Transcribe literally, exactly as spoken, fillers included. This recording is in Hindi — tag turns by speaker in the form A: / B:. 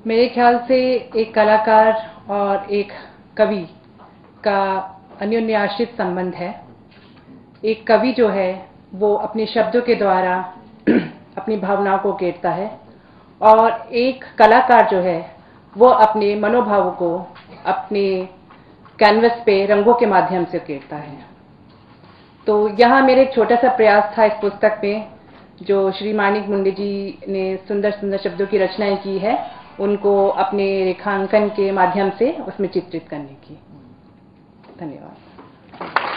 A: मेरे ख्याल से एक कलाकार और एक कवि का अन्योन्याश्रित संबंध है। एक कवि जो है वो अपने शब्दों के द्वारा अपनी भावनाओं को उकेरता है और एक कलाकार जो है वो अपने मनोभावों को अपने कैनवस पे रंगों के माध्यम से उकेरता है। तो यहाँ मेरे एक छोटा सा प्रयास था इस पुस्तक में, जो श्री माणिक मुंडे जी ने सुंदर सुंदर शब्दों की रचनाएं की है, उनको अपने रेखांकन के माध्यम से उसमें चित्रित करने की। धन्यवाद।